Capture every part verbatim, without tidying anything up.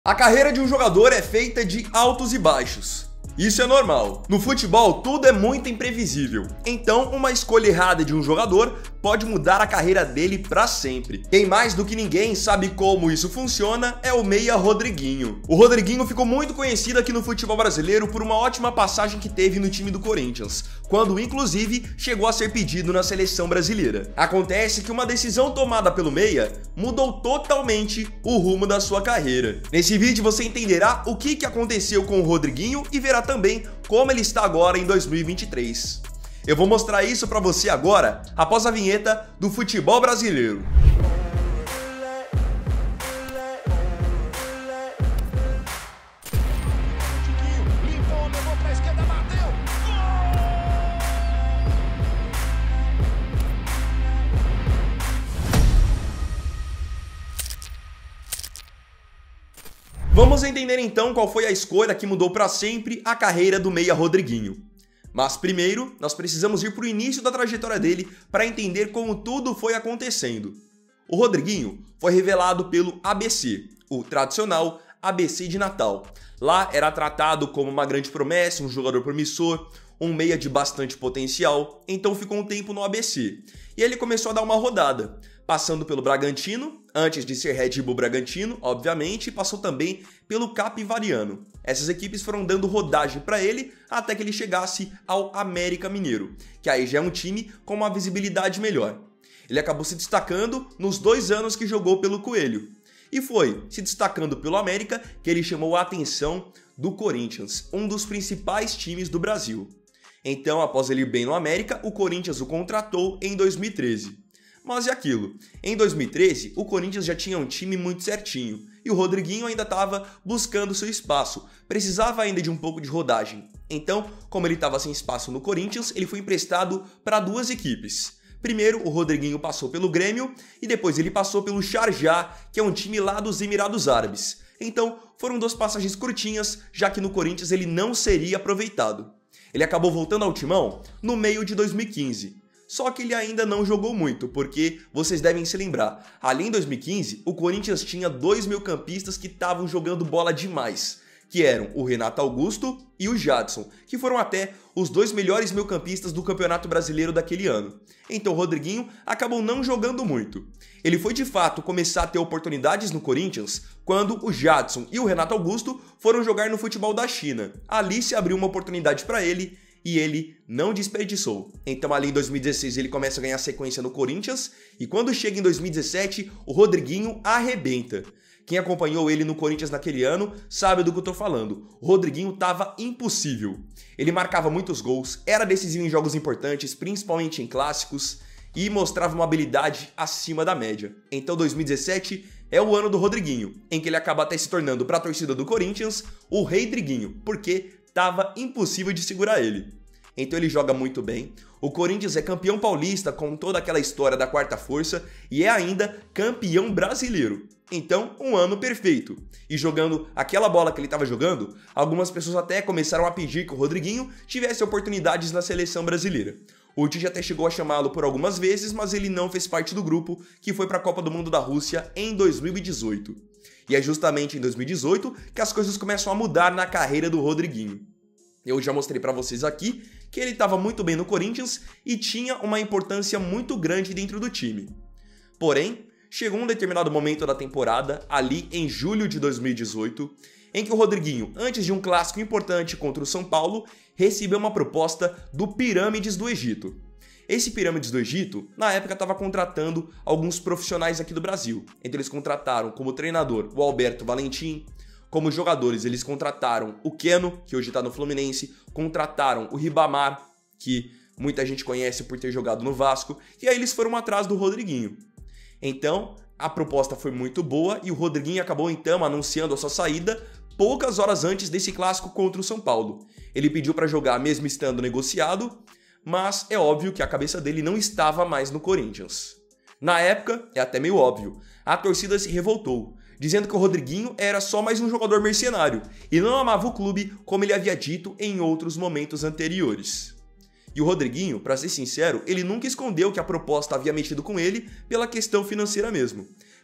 A carreira de um jogador é feita de altos e baixos. Isso é normal. No futebol, tudo é muito imprevisível. Então, uma escolha errada de um jogador pode mudar a carreira dele para sempre. Quem mais do que ninguém sabe como isso funciona é o meia Rodriguinho. O Rodriguinho ficou muito conhecido aqui no futebol brasileiro por uma ótima passagem que teve no time do Corinthians, quando inclusive chegou a ser pedido na seleção brasileira. Acontece que uma decisão tomada pelo meia mudou totalmente o rumo da sua carreira. Nesse vídeo você entenderá o que que aconteceu com o Rodriguinho e verá também como ele está agora em dois mil e vinte e três. Eu vou mostrar isso para você agora, após a vinheta do futebol brasileiro. Vamos entender então qual foi a escolha que mudou para sempre a carreira do meia Rodriguinho. Mas primeiro, nós precisamos ir para o início da trajetória dele para entender como tudo foi acontecendo. O Rodriguinho foi revelado pelo A B C, o tradicional A B C de Natal. Lá era tratado como uma grande promessa, um jogador promissor, um meia de bastante potencial, então ficou um tempo no A B C. E ele começou a dar uma rodada, passando pelo Bragantino, antes de ser Red Bull Bragantino, obviamente, e passou também pelo Capivariano. Essas equipes foram dando rodagem para ele até que ele chegasse ao América Mineiro, que aí já é um time com uma visibilidade melhor. Ele acabou se destacando nos dois anos que jogou pelo Coelho. E foi se destacando pelo América que ele chamou a atenção do Corinthians, um dos principais times do Brasil. Então, após ele ir bem no América, o Corinthians o contratou em dois mil e treze. Mas e aquilo? Em dois mil e treze, o Corinthians já tinha um time muito certinho e o Rodriguinho ainda estava buscando seu espaço, precisava ainda de um pouco de rodagem. Então, como ele estava sem espaço no Corinthians, ele foi emprestado para duas equipes. Primeiro, o Rodriguinho passou pelo Grêmio e depois ele passou pelo Sharjah, que é um time lá dos Emirados Árabes. Então, foram duas passagens curtinhas, já que no Corinthians ele não seria aproveitado. Ele acabou voltando ao timão no meio de dois mil e quinze. Só que ele ainda não jogou muito, porque vocês devem se lembrar, ali em dois mil e quinze, o Corinthians tinha dois meio-campistas que estavam jogando bola demais, que eram o Renato Augusto e o Jadson, que foram até os dois melhores meio-campistas do Campeonato Brasileiro daquele ano. Então o Rodriguinho acabou não jogando muito. Ele foi de fato começar a ter oportunidades no Corinthians quando o Jadson e o Renato Augusto foram jogar no futebol da China. Ali se abriu uma oportunidade para ele, e ele não desperdiçou. Então ali em dois mil e dezesseis ele começa a ganhar sequência no Corinthians e quando chega em dois mil e dezessete o Rodriguinho arrebenta. Quem acompanhou ele no Corinthians naquele ano sabe do que eu tô falando. O Rodriguinho tava impossível. Ele marcava muitos gols, era decisivo em jogos importantes, principalmente em clássicos, e mostrava uma habilidade acima da média. Então dois mil e dezessete é o ano do Rodriguinho, em que ele acaba até se tornando para a torcida do Corinthians o Rei Driguinho, porque tava impossível de segurar ele. Então ele joga muito bem. O Corinthians é campeão paulista com toda aquela história da quarta força e é ainda campeão brasileiro. Então, um ano perfeito. E jogando aquela bola que ele estava jogando, algumas pessoas até começaram a pedir que o Rodriguinho tivesse oportunidades na seleção brasileira. O Tite até chegou a chamá-lo por algumas vezes, mas ele não fez parte do grupo que foi para a Copa do Mundo da Rússia em dois mil e dezoito. E é justamente em dois mil e dezoito que as coisas começam a mudar na carreira do Rodriguinho. Eu já mostrei para vocês aqui que ele estava muito bem no Corinthians e tinha uma importância muito grande dentro do time. Porém, chegou um determinado momento da temporada, ali em julho de dois mil e dezoito, em que o Rodriguinho, antes de um clássico importante contra o São Paulo, recebeu uma proposta do Pirâmides do Egito. Esse Pirâmides do Egito, na época, estava contratando alguns profissionais aqui do Brasil. Então eles contrataram como treinador o Alberto Valentim, como jogadores eles contrataram o Keno, que hoje está no Fluminense, contrataram o Ribamar, que muita gente conhece por ter jogado no Vasco, e aí eles foram atrás do Rodriguinho. Então, a proposta foi muito boa e o Rodriguinho acabou então anunciando a sua saída poucas horas antes desse clássico contra o São Paulo. Ele pediu para jogar mesmo estando negociado, mas é óbvio que a cabeça dele não estava mais no Corinthians. Na época, é até meio óbvio, a torcida se revoltou, dizendo que o Rodriguinho era só mais um jogador mercenário e não amava o clube como ele havia dito em outros momentos anteriores. E o Rodriguinho, pra ser sincero, ele nunca escondeu que a proposta havia mexido com ele pela questão financeira mesmo.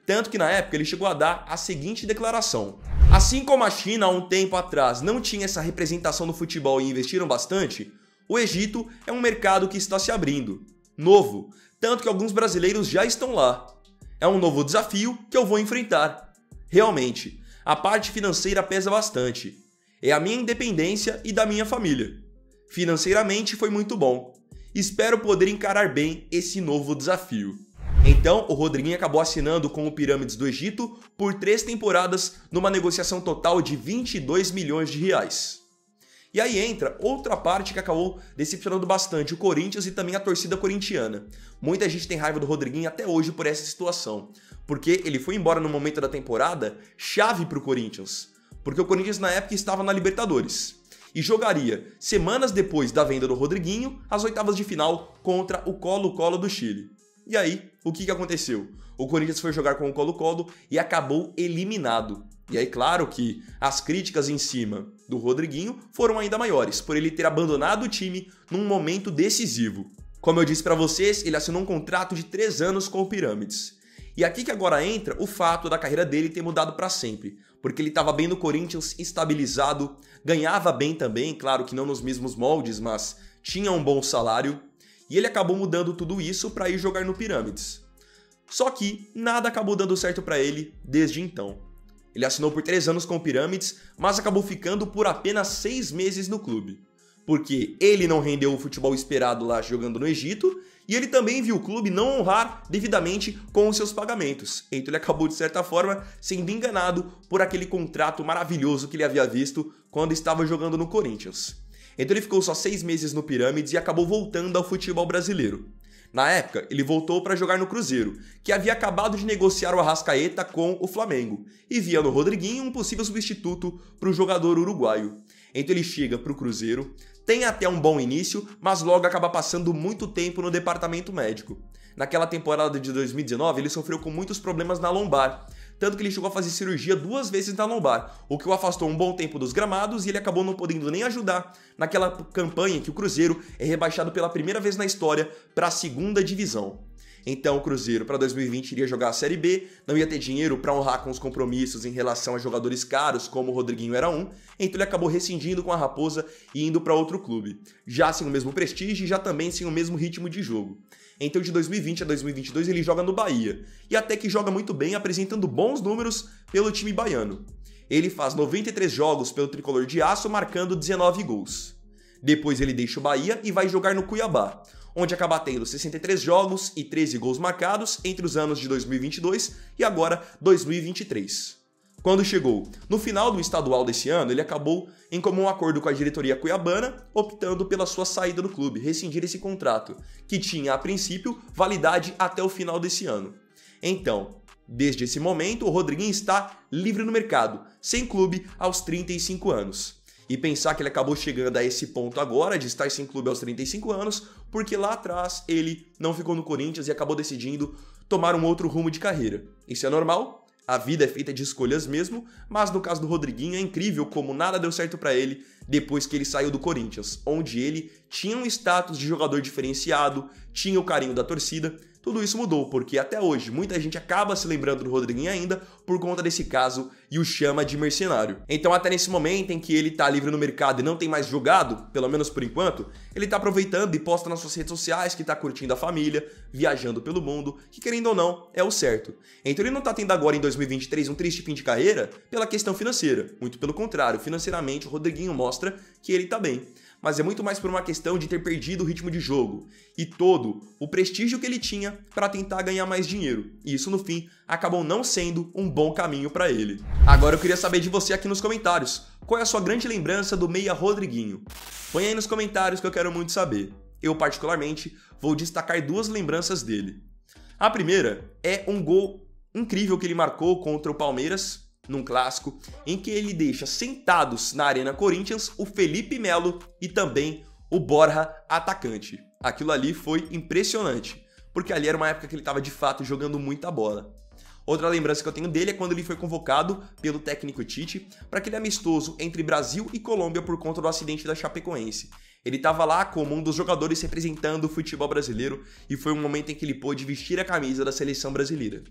Tanto que na época ele chegou a dar a seguinte declaração: assim como a China há um tempo atrás não tinha essa representação no futebol e investiram bastante, o Egito é um mercado que está se abrindo, novo, tanto que alguns brasileiros já estão lá. É um novo desafio que eu vou enfrentar. Realmente, a parte financeira pesa bastante. É a minha independência e da minha família. Financeiramente foi muito bom. Espero poder encarar bem esse novo desafio. Então, o Rodriguinho acabou assinando com o Pirâmides do Egito por três temporadas numa negociação total de vinte e dois milhões de reais. E aí entra outra parte que acabou decepcionando bastante o Corinthians e também a torcida corintiana. Muita gente tem raiva do Rodriguinho até hoje por essa situação, porque ele foi embora no momento da temporada chave para o Corinthians, porque o Corinthians na época estava na Libertadores e jogaria, semanas depois da venda do Rodriguinho, as oitavas de final contra o Colo-Colo do Chile. E aí, o que que aconteceu? O Corinthians foi jogar com o Colo-Colo e acabou eliminado. E aí, claro que as críticas em cima do Rodriguinho foram ainda maiores, por ele ter abandonado o time num momento decisivo. Como eu disse pra vocês, ele assinou um contrato de três anos com o Pirâmides. E aqui que agora entra o fato da carreira dele ter mudado pra sempre, porque ele estava bem no Corinthians, estabilizado, ganhava bem também, claro que não nos mesmos moldes, mas tinha um bom salário, e ele acabou mudando tudo isso para ir jogar no Pirâmides. Só que nada acabou dando certo para ele desde então. Ele assinou por três anos com o Pirâmides, mas acabou ficando por apenas seis meses no clube. Porque ele não rendeu o futebol esperado lá jogando no Egito, e ele também viu o clube não honrar devidamente com os seus pagamentos. Então ele acabou, de certa forma, sendo enganado por aquele contrato maravilhoso que ele havia visto quando estava jogando no Corinthians. Então ele ficou só seis meses no Pirâmides e acabou voltando ao futebol brasileiro. Na época, ele voltou para jogar no Cruzeiro, que havia acabado de negociar o Arrascaeta com o Flamengo, e via no Rodriguinho um possível substituto para o jogador uruguaio. Então ele chega para o Cruzeiro, tem até um bom início, mas logo acaba passando muito tempo no departamento médico. Naquela temporada de dois mil e dezenove, ele sofreu com muitos problemas na lombar, tanto que ele chegou a fazer cirurgia duas vezes na lombar, o que o afastou um bom tempo dos gramados e ele acabou não podendo nem ajudar naquela campanha que o Cruzeiro é rebaixado pela primeira vez na história para a segunda divisão. Então o Cruzeiro para dois mil e vinte iria jogar a Série B, não ia ter dinheiro para honrar com os compromissos em relação a jogadores caros, como o Rodriguinho era um, então ele acabou rescindindo com a Raposa e indo para outro clube, já sem o mesmo prestígio e já também sem o mesmo ritmo de jogo. Então de dois mil e vinte a dois mil e vinte e dois ele joga no Bahia, e até que joga muito bem, apresentando bons números pelo time baiano. Ele faz noventa e três jogos pelo Tricolor de Aço, marcando dezenove gols. Depois ele deixa o Bahia e vai jogar no Cuiabá, onde acaba tendo sessenta e três jogos e treze gols marcados entre os anos de dois mil e vinte e dois e agora dois mil e vinte e três. Quando chegou no final do estadual desse ano, ele acabou em comum acordo com a diretoria cuiabana, optando pela sua saída do clube, rescindir esse contrato, que tinha a princípio validade até o final desse ano. Então, desde esse momento, o Rodriguinho está livre no mercado, sem clube aos trinta e cinco anos. E pensar que ele acabou chegando a esse ponto agora, de estar sem clube aos trinta e cinco anos, porque lá atrás ele não ficou no Corinthians e acabou decidindo tomar um outro rumo de carreira. Isso é normal? A vida é feita de escolhas mesmo, mas no caso do Rodriguinho é incrível como nada deu certo para ele depois que ele saiu do Corinthians, onde ele tinha um status de jogador diferenciado, tinha o carinho da torcida. Tudo isso mudou, porque até hoje muita gente acaba se lembrando do Rodriguinho ainda por conta desse caso e o chama de mercenário. Então até nesse momento em que ele tá livre no mercado e não tem mais jogado, pelo menos por enquanto, ele tá aproveitando e posta nas suas redes sociais que tá curtindo a família, viajando pelo mundo, que querendo ou não, é o certo. Então ele não tá tendo agora em dois mil e vinte e três um triste fim de carreira pela questão financeira, muito pelo contrário, financeiramente o Rodriguinho mostra que ele tá bem. Mas é muito mais por uma questão de ter perdido o ritmo de jogo e todo o prestígio que ele tinha para tentar ganhar mais dinheiro. E isso, no fim, acabou não sendo um bom caminho para ele. Agora eu queria saber de você aqui nos comentários, qual é a sua grande lembrança do meia Rodriguinho? Põe aí nos comentários que eu quero muito saber. Eu, particularmente, vou destacar duas lembranças dele. A primeira é um gol incrível que ele marcou contra o Palmeiras, num clássico, em que ele deixa sentados na Arena Corinthians o Felipe Melo e também o Borja, atacante. Aquilo ali foi impressionante, porque ali era uma época que ele estava de fato jogando muita bola. Outra lembrança que eu tenho dele é quando ele foi convocado pelo técnico Tite para aquele amistoso entre Brasil e Colômbia por conta do acidente da Chapecoense. Ele estava lá como um dos jogadores representando o futebol brasileiro e foi um momento em que ele pôde vestir a camisa da seleção brasileira.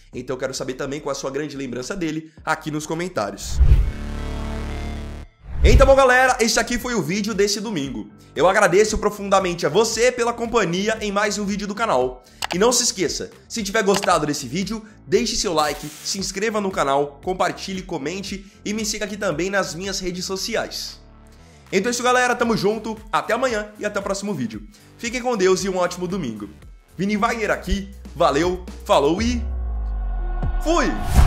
Então eu quero saber também qual é a sua grande lembrança dele aqui nos comentários. Então, bom, galera, esse aqui foi o vídeo desse domingo. Eu agradeço profundamente a você pela companhia em mais um vídeo do canal. E não se esqueça, se tiver gostado desse vídeo, deixe seu like, se inscreva no canal, compartilhe, comente e me siga aqui também nas minhas redes sociais. Então é isso, galera, tamo junto, até amanhã e até o próximo vídeo. Fiquem com Deus e um ótimo domingo. Vini Wagner aqui, valeu, falou e fui!